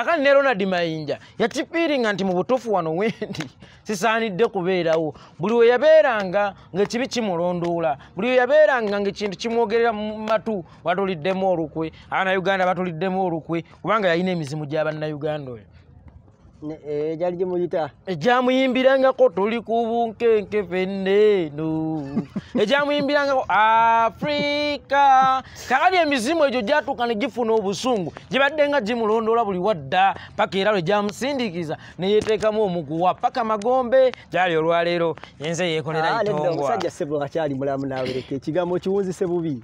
kakali ne Ronald Mayinja yakipiringa nti mu butuufu wano wendi sisaanidde kubeerawo buli we yabeeranga ng'ekibi kimulondoola buli we yabeeranga ng'ekintu kimwogerera mu matu batuliddemu olukwe Abannayuganda batuliddemu olukwe kubanga yalina emizimu gy'Abannayuganda oyo Ejali jimuyita. Ejamuyimbirangako tuli ku bunkenke fenneeno. Ejamuyimbirangako Afrika. Kakali emizimu egyo gyatuuka ne gifuna obusungu. Gibadde nga gimulondoola buli wadda paka era lwe gyamusindikiza ne yeeteekamu omuguwa paka Magombe gyali olwaleero yenze yeekolera itongwa. Omusajja ssebo akyali mulamu n'awereka ekigambo kiwunzise bubi.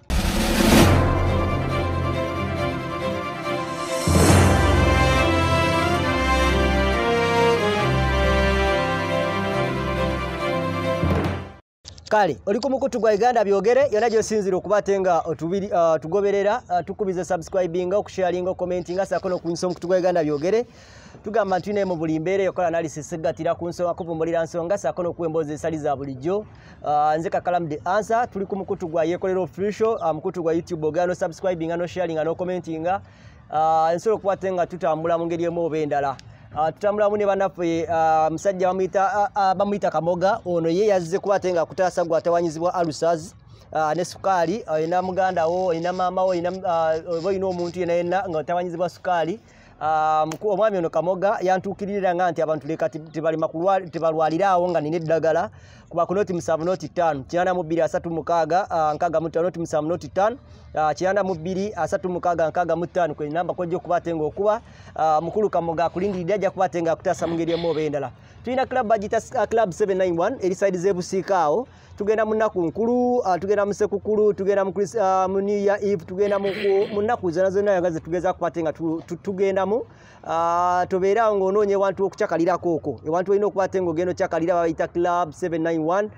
Kale oli ku mukutu gwa Uganda byogere yona gyosinzira okubatenga tugoberera tukubize subscribinga okusharinga commentinga sakono kunyisa mukutu gwa Uganda byogere tugamba ntine mu bulimbere yokola analysis gatira kunsonga kuvumbulira nsonga sakono kuemboze esali za bulijjo nze kakalamu the answer tuli ku mukutu gwa Yekolera official mukutu gwa YouTube ogano subscribinga no sharinga no commentinga ensolo kubatenga tutambula mu ngeri emu obendala tutambula mune banaffe musajja bamuyita Kamoga ono ye yazze kubatenga kutaasa gwa tawanyizibwa alusaz ne sukali ina muganda wo ina mama wo ina boyino omuntu yena nga tawanyizibwa sukali omwami ono Kamoga yantukirira nga nti abantu leka tebalwalirawo nga nine eddagala kuba ku noti 7 noti 5 kirana mu 236 nkaga mu noti 7 noti 5 kirana mu 236 nkaga mu 5 kwe namba kojjo kubatenga okuba mukulu Kamoga akulindirira ajja kubatenga kutasa mungeri emu obendala tulina club budget club 791 eri side zebusikaawo tugenda mu nnaku nkulu tugenda mu sekukulu tugenda mu New Year Eve tugenda mu nnaku zonna yagaze tugeza kubatenga tugendamu tobeera ng'onoonye ewantu okucakalirako okwo ewantu olina okubatenga ogenda okyakalira bayita club 791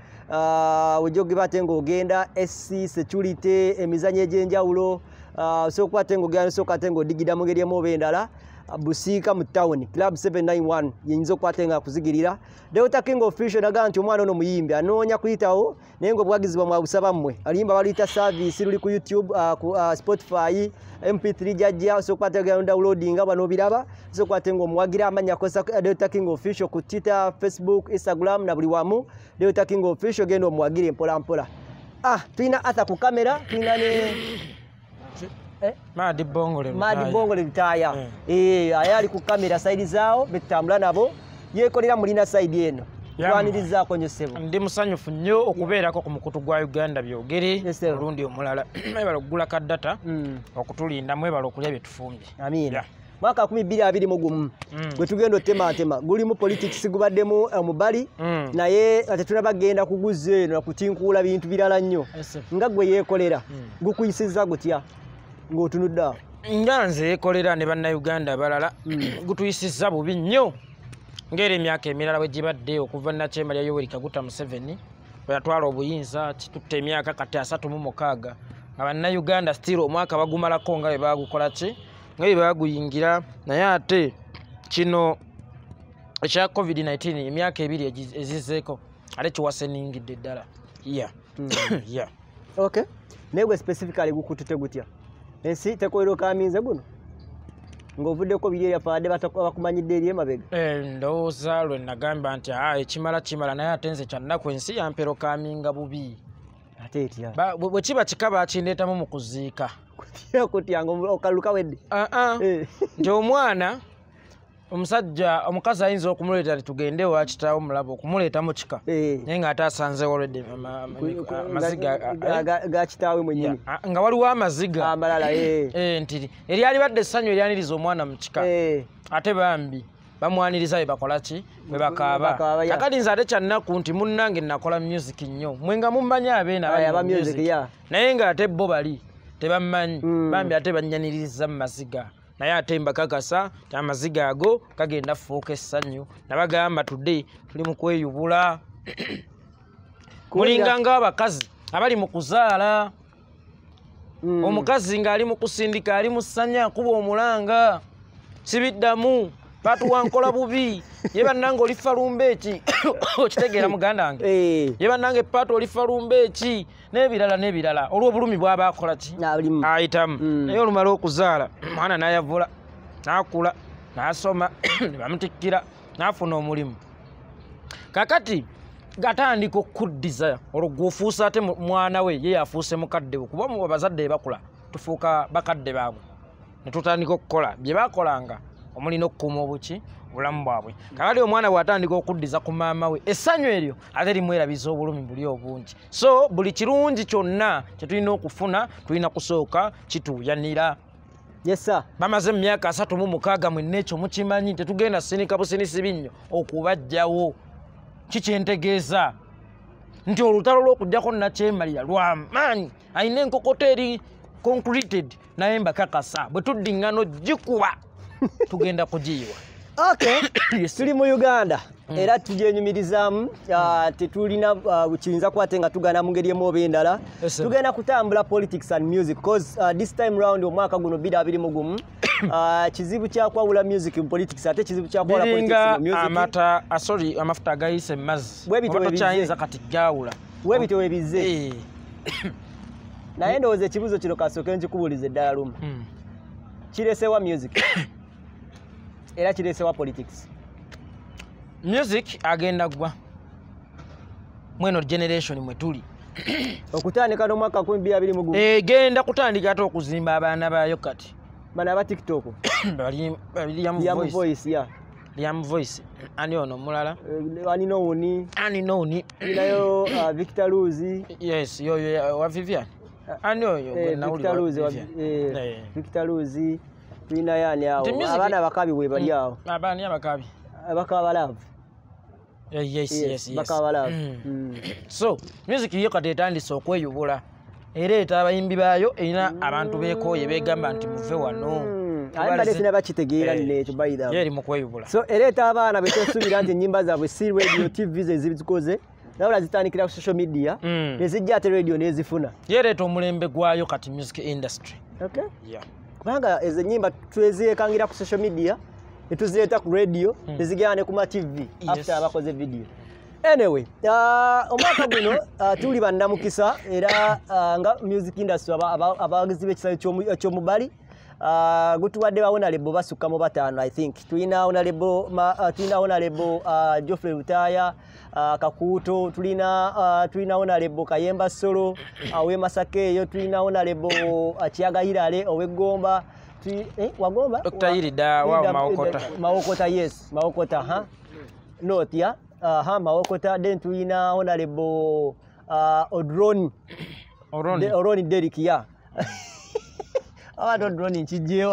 ojoge batenga ogenda SC security emizanyo egy'enjawulo so okubatenga ogenda so okatenga odigida mu ngeri emu oba endala Busiika mu town club 791 yinzo kwatenga kuzigirira Dr. King official naga nti omwana ono muyimbi anoonya kuyitawo naye ngo bwagizibwa mwabusaba mmwe alimba balita service luli ku YouTube ku Spotify MP3 jajja so kwatenga downloading bano biraba so kwatenga omwagira amanya kosa Dr. King official ku Twitter Facebook Instagram na buli wamu Dr. King official gendo omwagire mpola mpola tulina ata ku kamera tulina ne Madi Bongole bitaya ayali ku kamera side zao betambula nabo yekolera mulina side eno twaniriza konyesebo ndi musanyufu nnyo okubeerako ku mukutu gwa Uganda byogere olundi omulala mwebala okugula ka data okutulinda mwebala okulya bye tufumbye amina mwaka 2021 gwe tugenda otema gulimu politics gubaddemu omubali naye tetuna bagenda kuguze eno nakutinkuula bintu birala nnyo nga gwe yekolera gukuyisiza gutya ng'otunudda nganze yekolera ne bannayuganda abalala gutuyisizza bubi nnyo ng'era emyaka emirala bwe gibadde okuva Nakyema lya Yoweri Kaguta Museveni bwe yatwala obuyinza kitutte emyaka kati 36 nga bannayuganda still omwaka bagumalako nga bwe bagukola ki nga bwe baguyingira naye ate kino ekya COVID-19 emyaka ebiri ezizeeko ate kiwase ningidde ddala okay negwe specifically gukutute gutya ensi tekoero kaminze guno ngovuddeko biri yafaade bakumanyidde eri emabega ndowooza lwe nagamba nti ekimala naye ate nze kyannaku ensi yampero kaminga bubi ate etya bwe kiba kikaba akindeetamu mu kuziika kutyanga okaluka wedde nti omwana omusajja omukazi ayinza okumuleeta ati tugende wa kitaawo mulabo okumuleeta mu kika naye ng'ate asanzeewo olwedde amaziga ga kitaawe mwennyini nga waliwo amaziga amalala nti eryali badde essanyu eryaniriza omwana mu kika ate bambi bamwaniriza bwe bakola ki bwe bakaaba kakati nze ate kyannaku nti munnange nakola music nnyo mwe nga mummanyi abeena aba music naye ng'ate bo bali tebammanyi bambi ate bannyaniriza mu maziga naye ate mbakakasa ti amaziga ago kagenda fuuka essanyu nabagamba tudde tuli mu kweyubula mulinga ng'abakazi abali mu kuzaala omukazi ng'ali mu kusindika ali mu ssanya akuba omulanga sibiddamu patuwa nkola bubi ye bannange olifa lumbe eki okitegeera muganda wange ye bannange patu olifa lumbe eki n'ebirala olw'obulumi bw'aba akola ki ayitamu naye olumala okuzaala mwana n'ayavula n'akula n'asoma bamutikkira n'afuna omulimu kakati gatandika okuddiza olwo gwofuusa ate mwana we ye yafuuse mukadde we kuba mu bazadde bakula tufuuka bakadde baabwe ne tutandika okukola bye bakolanga omulina okukuuma obuki obulamu bwabwe kakati omwana bw'atandika okuddiza ku maama we essanyu eryo ate limwerabiza obulumi buli obungi so buli kirungi kyonna kye tulina okufuna tulina kusooka kituuyanira yesa bamaze mu myaka 36 mwenna ekyo mukimanyi tetugenda sinika businisi binnyo okubajjawo kikyentegeeza nti olutalo lw'okujjako nakyemalira lw'amaanyi alina enkokota eri concreted naye mbakakasa bwe tuddiŋŋano gikuba tugenda kugiyiwa okay tuli mu Uganda era tugyenyumirizaamu tetulina kiyinza kwate nga tugana mu ngeri emu oba endala tugenda kutambula politics and music because this time round omwaka guno 2021 kizibu kyakwawula music mu politics ate kizibu kyakwawula politics mu music amata amafuta agayise mazzi obakyayinza kati gyawula webito webize naye ndowooza ekibuzo kino kasooke nkikubuuliza eddala lumu kiresewa music era kiresewa politics music agenda gwa mweno generation mwe tuli okutandika n'omwaka 2021 egenda kutandika ate okuzimba abaana baayo kati bana aba tiktok bali voice ya Liam voice ani ono mulala ani nowuni inayo Victor Luzi yes yo wa Vivian ani oyo Victor Luzi tulina yani awo abaana abakabi we bali awo abaani abakabi abakabalavu yes bakabalavu so music yo kati etandise okweyubula ereeta abayimbi baayo erina abantu beekooye beegamba nti muve wano abadde sina bakitegeera nekyo bayida yeri mu kweyubula so ereeta abaana betesuubira nti ennyimba zaabwe si radio tv zezikoze nabula zitandikira ku social media nezijja ate radio nezifuna yereeta omulembe gwayo kati music industry okay kubanga ezo ennyimba twezeekangira ku social media netuzireeta ku radio nezigenda ne ku ma tv after abakoze video anyway omwaka guno tuli bannamukisa era nga music industry abawagizi b'ekisale ky'omubali gutuwadde bawonalebo basukka mu bataano I think tulina wonalebo Geoffrey Lutaya Kakuuto tulina wonalebo Kayemba Solo awe Masake eyo tulina wonalebo Kiyaga Irale ow'Eggomba wagomba Dr. Irida wa Mawokota yes Mawokota North ya Mawokota then tulina wonalebo Oroni Derrick ya Oroni nkijewa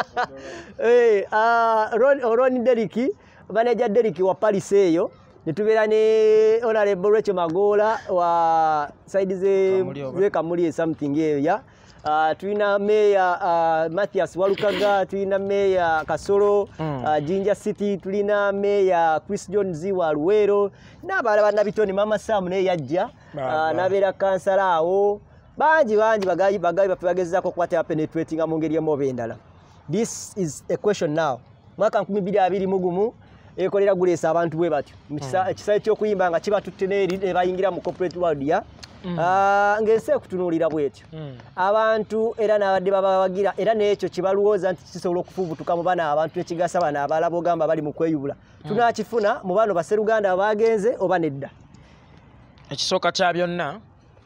Oroni Derrick manager Derrick wa Paris eyo netubera ne honorable Rachel Magola wa side ze Kamuli something eyo ya tulina meya Mathias Walukaga tulina meya Kasoro Jinja City tulina meya Chris John Ziwa Luwero n'abala banabitoni Mama Sam ne yajja nabera kansala awo banji bagayi bagezako kwata penetrating amongeri emobe endala. This is a question now mwaka 2021 ekolera gulesa abantu bwe batyo ekisale ky'okuyimba nga kiba tutteneeri bayingira mu corporate world ya ngese kutunulira bwetyo abantu era n'abadde babagira era n'ekyo kibaluwoza nti kisobola okufubutuka mu bana abantu ekigasa bana abalabo gamba bali mu kweyubula tunakifuna mu bano baseruganda abagenze oba nedda ekisooka kya byonna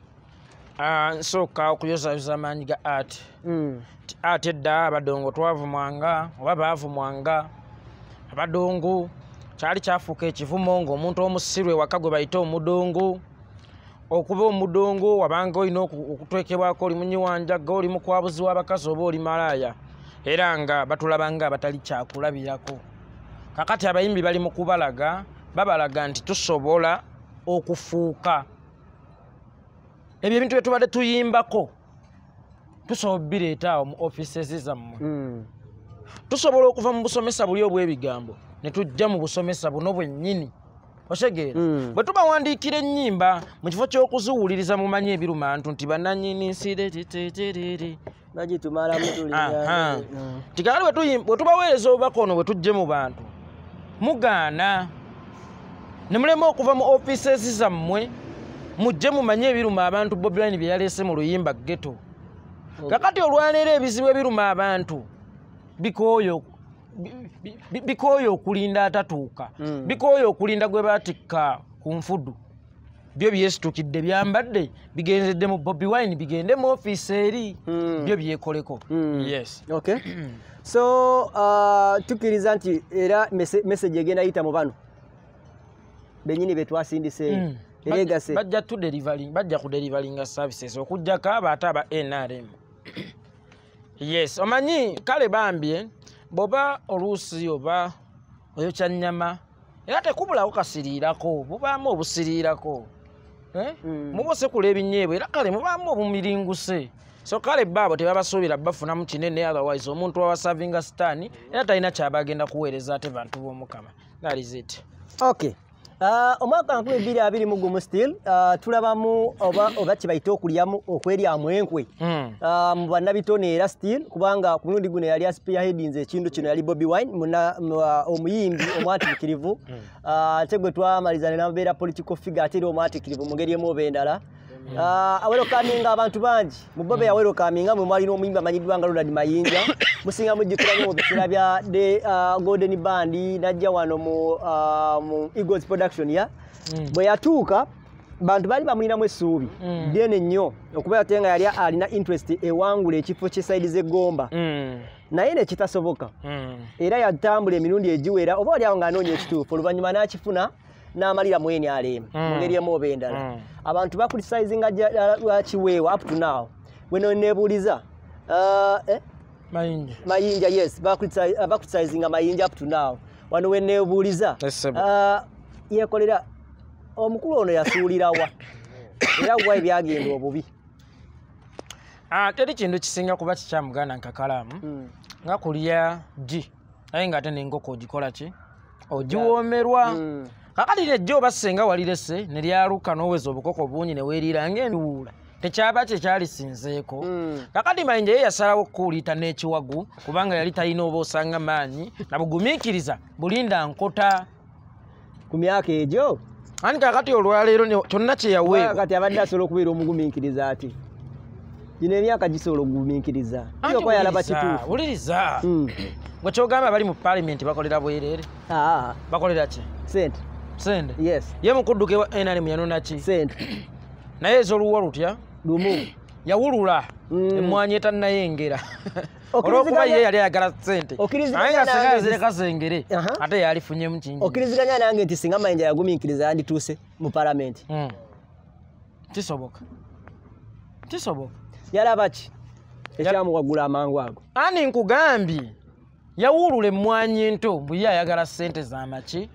nsooka okuyozayoza amaanyi ga art art edda abadongo twavumwanga oba baavumwanga abadongo kyali kyafuuka ekivumo ng'omuntu omusirwe waka gwe bayita omudongo okuba omudongo wabanga olina okutwekebwako oli munyiwanjaga oli mukwabuzi w'abakazi oba oli malaaya era nga batulabanga abatali kyakulabirako kakati abayimbi bali mu kubalaga babalaga nti tusobola okufuuka ebyo ebintu bye tubadde tuyimbako tusobola bireeta awo mu offices zammwe tusobola okuva mu busomesa buli obw'ebigambo ne tujja mu busomesa buno bwennyini osegeera bwe tubawandiikira ennyimba mu kifo ky'okuziwuliriza mumanyi ebirumantu nti bannannyini nsire bagitumala tikali bwe tubaweereza obubaka ono bwe tujje mu bantu mugaana ne mulema okuva mu offices zammwe mujje mumanye ebiruma abantu Bobi Wine bye yaleese mu luyimba ghetto kakati olwaleero ebizibu ebiruma abantu bikooyo bikoyo okulinda atatuuka bikoyo okulinda gwe batikka ku nfudu byo byesitukidde byambadde bigenzedde mu Bobi Wine bigende mu office eri byo byekoleko. Yes. Okay. So tukiriza nti era message egenda yita mu bano benyini betwasindise legacy bajja tu delivering bajja ku delivering services okujjako abaata aba NRM. Yes, omanyi kale bambye boba oluusi oba oyokya nnyama era tekubulawo kasiriirako bubaamu obusiriirako mubose kula ebinyeebwa era kale mubaamu obumiringuse so kale baabo tebabasuubira bafunamu kinene otherwise omuntu wawasavinga sitaani era talina kyabagenda kuweereza ate bantu b'omukama. That is it. Okay. Omwaka 2020 still tulabamu oba kibayita okulyamu okweryamu enkwe mu bannabitone era still kubanga ku mulundi guno yali aspearheadinze ekintu kino yali Bobi Wine omuyimbi omwatikirivu ate gwe twamaliza n'abeera political figure ate omwatikirivu mu ngeri emu oba endala. Awerokaminga abantu bangi mu Bobi yawerokaminga mwe mwalina omuyimbi amanyiddwa nga Ronald Mayinja musinga mujjukira mu biseera bya the Golden Band najja wano mu Eagles production ya bwe yatuuka bantu bali bamulinamu essuubi dene nnyo okuba yatenga yali alina interest ewangula ekifo ky'esayidi z'eggomba naye ne kitasoboka era yatambula emirundi egiwera oba oli awo ng'anoonya ekituufu oluvannyuma n'akifuna n'amalira mu NRM mu ngeri emu oba endala. Abantu bakritisinga Kiweewa up to now weno nebuuliza Mayinja yes bakritisinga Mayinja up to now wano we nebuuliza Yekolera omukulu ono yasuulirawa era wa ebyagenda obubi. Teri kintu kisinga kuba kikyamuganda KAKALAAMU nga kulya gi naye nga ate n'enkoko ogikola ki ogiwoomerwa kakati nejjo basenga walirese ne lyaluka n'oweza obukoko bungi ne weerira ng'enduula tekyaba kye kyalisinzeeko kakati Mayinja ye yasalawo okuwulita n'ekiwagu kubanga yali talina oba osanga maanyi na bugumiikiriza bulinda nkota ku myaka egyo ani kakati olwaleero kyonna kye yaweebwa kati abadde asobola okubeera omugumiikiriza ati gino emyaka gisobola okugumiikiriza yoko yalaba kituufu. Wuliriza gwe kyogamba bali mu parliament bakolera bwereere bakolera ki sente yes ye mukudduke wa NRM yanona ki sente naye ez'oluwa lutya lumu yawulula emmwanyi etannayengera olwokuba ye yali ayagala sente naye nga singa yazireka zengere ate yalifunyemu kingi. Okkiriziganya nange nti singa Mayinja yagumiikiriza yandituuse mu palamenti kisoboka yalaba ki ekyamuwagula amangu ago ani nkugambye yawulula emmwanyi ento bwe ye ayagala sente zamaki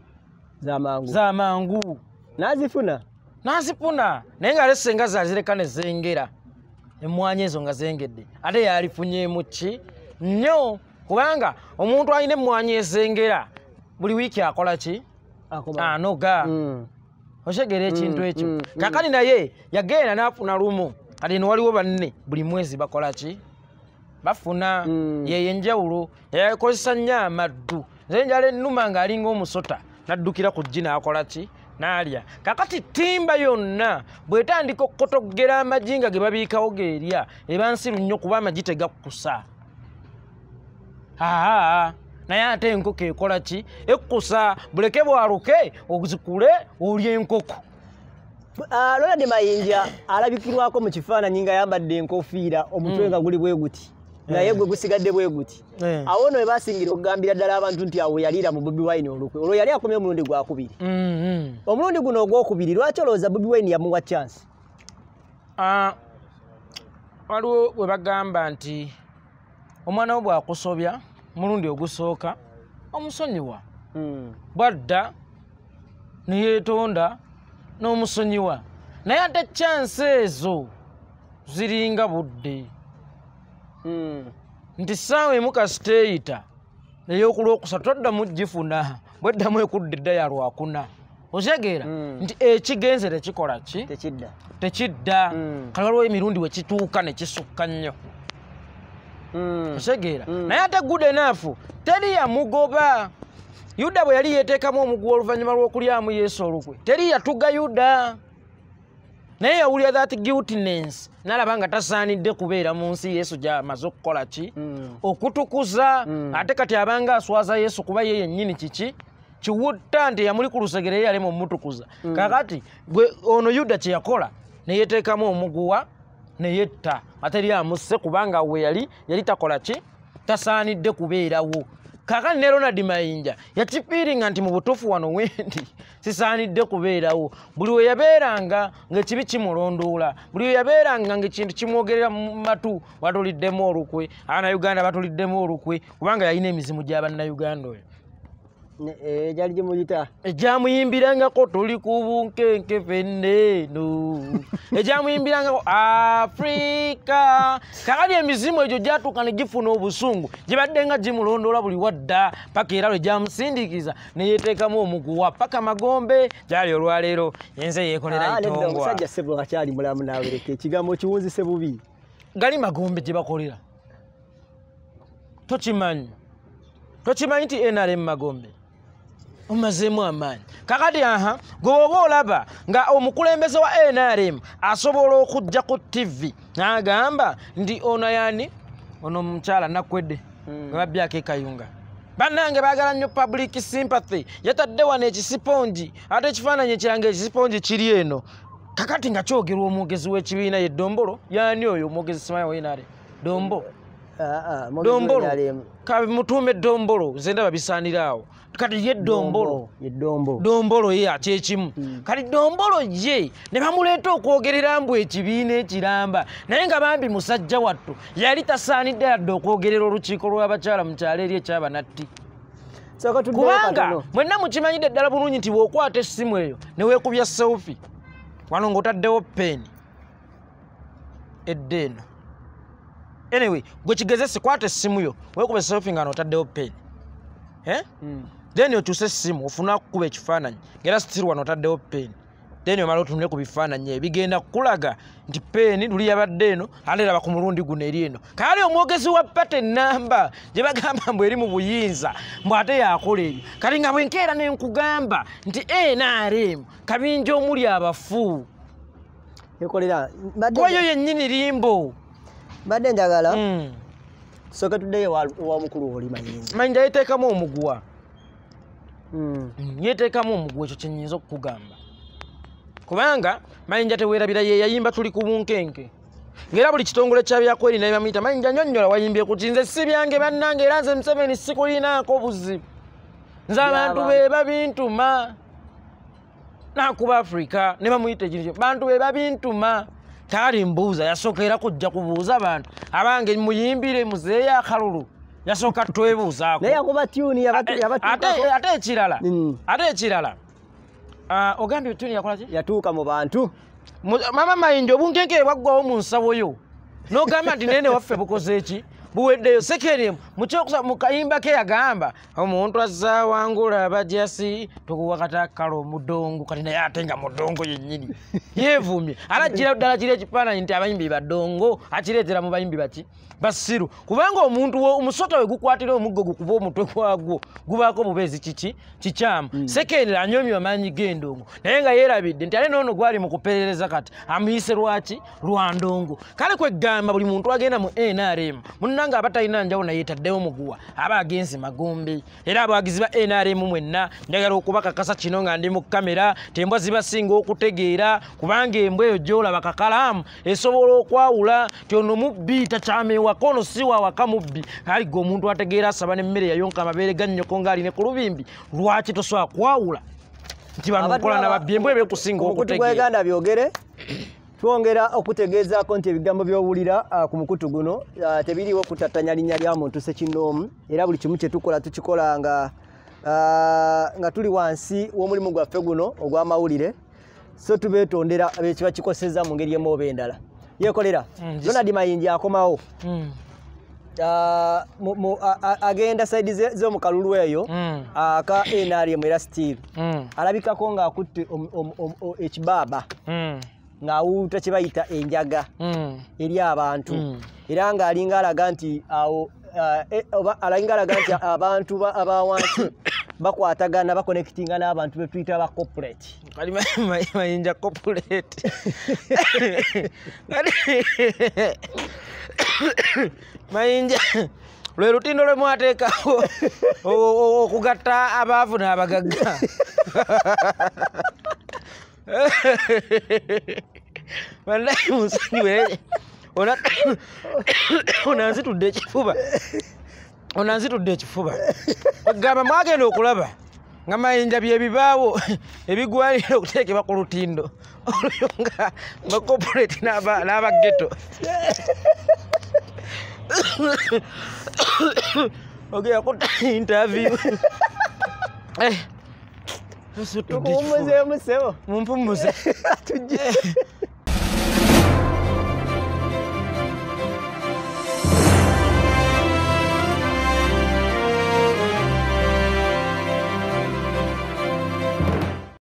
zamangu nazifuna naye nga lesenga zazireka ne zengera emmwanyi ezo nga zengedde ate yalifunyemu ki nnyo kubanga omuntu alina emmwanyi ezengera buli wiiki akola ki anoga okyegera ekintu ekyo kakati naye yagenda n'afuna lumu kati no waliwo banne buli mwezi bakola ki bafuna yeye enjawulo yakozesa nnyo amaddu nze njala ennuma ng'alinga omusota naddukira ku ggi n'akola ki n'alya kakati ttimba yonna bw'etandika okukotogera amagi nga ge babiikawo geerya eba nsiru nnyo kuba amagi tegakkusa naye ate enkoko ekola ki ekkusa buleke bwaluke ozikule olya enkoko. Ronald Mayinja alabikirwako mu kifaananyi nga yambadde enkofiira omutwe nga guli bwe guti naye gwe gusigadde bwe guti awo no basingira okugambira ddala abantu nti awo yaliira mu Bobi Wine olukwe olwo yali akomye omulundi gwakubiri omulundi guno ogwokubiri lwaki olowooza Bobi Wine yamuwa chance? Waliwo bwe bagamba nti omwana wo bwakusobya mulundi ogusooka omusonyiwa bwadda ne yeetonda n'omusonyiwa naye ate chance ezo ziringa budde nti ssaawa emu kasiteeyita ey'okulwokusatu toddamu gifuna bweddamu ekudda edda ya lwakuna otegeera nti ekigenze tekikola ki tekidda kale waliwo emirundi we kituuka ne kisukka nnyo otegeera naye ate good enough teri yamugoba Yuda bwe yali yeteekamu omugwa oluvannyuma lw'okulyamu Yesu olukwe teri yatuga Yuda naye yawulira that guiltiness nalaba nga tasaanidde kubeera mu nsi Yesu gy'amaze okukola ki okutukuza ate kati abanga aswaza Yesu kuba ye yennyini kiki kiwutta nti yamuli ku lusegere yalema omutukuza kakati gwe ono Yuda kye yakola ne yeteekamu omuguwa ne yetta ateri amusse kubanga we yali takola ki tasaanidde kubeerawo kakati ne Ronald Mayinja yakipiiringa nti mu butuufu wano wendi sisaanidde kubeerawo buli we yabeeranga ng'ekibi kimulondoola buli we yabeeranga ng'ekintu kimwogerera mu matu batuliddemu olukwe Abannayuganda batuliddemu olukwe kubanga yalina emizimu gy'Abannayuganda oyo ejali gimuyita ejamuyimbirangako tuli ku bunkenke fenneeno ejamuyimbirangako Afrika kakati emizimu egyo gyatuuka ne gifuna obusungu gibadde nga gimulondoola buli wadda paka era lwe gyamusindikiza ne yeteekamu omuguwa paka Magombe gyali olwaleero yenze yeekolera itongwa omusajja ssebo akyali mulamu naawereka ekigambo kiwunzise bubi gali Magombe gye bakolera tokimanyi nti NRM Magombe omazeemu amaanyi kakati gwe oba olaba nga omukulembeze wa NRM asobola okujja ku TV n'agamba nti ono yani ono mukyala nakwedde nga babyako ekayunga bannange baagala nnyo public sympathy yatadde wano ekisiponji ate ekifaananyi ekyange ekisiponji kiri eno kakati nga kyogerwa omwogezi w'ekibiina ye Dombolo yani oyo omwogezi simanyi wa NRM Dombolo mutuume Dombolo nze ndaba bisaaniraawo kati ye Dombolo ye akyekimu kati Dombolo ye ne bamuleeta okwogerera mbu ekibiina ekiramba naye nga bambi musajja wattu yali tasaanidde yadde okwogerera olukiiko lw'abakyala mu kyalo eri ekyabanatti kubanga mwenna mukimanyidde ddala bulungi nti bw'okwata essimu eyo ne weekubya selfie wano ng'otaddewo peeni eddeeno anyway gwe kigezesi kwata essimu yo weekuba selfie nga n'otaddewo peeni then okyusa essimu ofuna kukuba ekifaananyi ng'era still wano otaddewo peeni then omala otunule ku bifaananyi ebigenda kukulaga nti peeni luli yabadde eno ate raba ku mulundi guno eri eno kale omwogezi wa pate namba gye bagamba mbu eri mu buyinza mbu ate yakola ebyo kati nga bwenkeera ne nkugamba nti NRM kabinja omuli abafu kubayo yennyini limbo badde njagala soka tuddeyo wa mukulu oli Mayinja yeteekamu omuguwa yeteekamu omuguwa ekyo kyenyinza okukugamba kubanga Mayinja teweerabira ye yayimba tuli ku bunkenke ng'era buli kitongole kya byakweri naye bamuyita Mayinja nnyonnyola wayimbye ku kinze si byange bannange era nze Museveni sikulinaako buzibu nze abantu be babintuma nakuba Afrika ne bamuyita ekintu bantu be babintuma tali mbuuza yasookera kujja kubuuza abantu abange muyimbire muzeeyo akalulu yasooka twebuuzaako naye yakuba tuni ate ekirala ogambye tuni yakola ki yatuuka mu bantu mama Mayinja obunkenke bwaggwawo mu nsawo yo n'ogamba nti nene waffe bukoze eki buweddeyo sekere mu kayimba ke yagamba omuntu azza wangula abajasi tukuwa katakala omudongo kati naye ate nga mudongo yennyini yeevumye alajjira ddala kiri ekifaananyi nti abayimbi badongo akireetera mu bayimbi baki basiru kubanga omuntu omusota we gukwatira omuggo gukuba omutwe gwagwo gubaako bubeezi kikyamu sekere anyomye amaanyi g'endongo naye nga yeerabidde nti ate noono gwali mu kuperereza kati amuyise lwaki lwandongo kale kwegamba buli muntu agenda mu NRM munnanga abatalina njawulo naye yeetaddewo muguwa aba agenze Magombe era abawagizi ba NRM mwenna njagala okubakakasa kino nga ndi mu kamera tembwa zibasinga okutegeera kubanga embwa eyo gy'olaba kakalaamu esobola okwawula ti ono mubbi takyamewaka ono si wawaka mubbi ali gwe omuntu ategeera asaba n'emmere yayonka amabeere ga nnyoko ng'aline ku lubimbi lwaki tosobola kwawula nti bano nkola nababbi embwa ebekusinga okutegeera Uganda byogere twongera okutegeezaako nti ebigambo by'owulira ku mukutu guno tebiriwo kutattanya linnya lya muntu Ssekinnoomu era buli kimu kye tukikola nga tuli wansi w'omulimu gwaffe guno ogw'amawulire so tubeetondera ekiba kikoseza mu ngeri emu oba endala yeekolera Ronald Mayinja akomawo agenda saidi z'omukalulu eyo aka NRM era still alabikako ng'akutte ekibaaba ng'awuuta kye bayita enjaga eri abantu era ng'alinga alaga nti abantu abawansi bakwatagana bakonectinga n'abantu be tuyita ba corporate kali mayinja corporate mayinja lwe lutindo lwe mwateekawo okugatta abaavu n'abagagga wallahi musonyiwe onanzitudde ekifuba ogamba mwagenda okulaba nga mayinja byebibaawo ebigwanira okuteekebwa ku lutindo olwo nga bakoporate n'abageto ogera kutta interview mumpumuze mumpumuze